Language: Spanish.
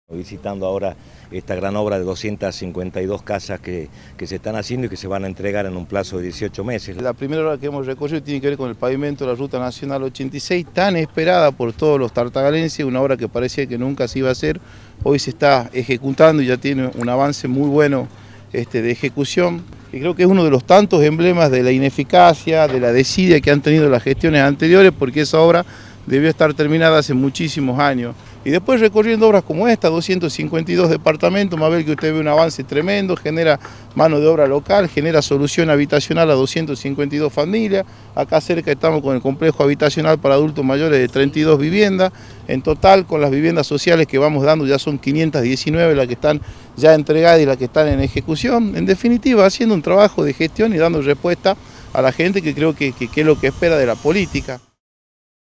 Visitando ahora esta gran obra de 252 casas que se están haciendo y que se van a entregar en un plazo de 18 meses. La primera obra que hemos recorrido tiene que ver con el pavimento de la Ruta Nacional 86, tan esperada por todos los tartagalenses, una obra que parecía que nunca se iba a hacer, hoy se está ejecutando y ya tiene un avance muy bueno de ejecución. Y creo que es uno de los tantos emblemas de la ineficacia, de la desidia que han tenido las gestiones anteriores, porque esa obra debió estar terminada hace muchísimos años. Y después recorriendo obras como esta, 252 departamentos, Mabel, que usted ve un avance tremendo, genera mano de obra local, genera solución habitacional a 252 familias. Acá cerca estamos con el complejo habitacional para adultos mayores de 32 viviendas. En total, con las viviendas sociales que vamos dando, ya son 519 las que están ya entregadas y las que están en ejecución. En definitiva, haciendo un trabajo de gestión y dando respuesta a la gente que creo que es lo que espera de la política.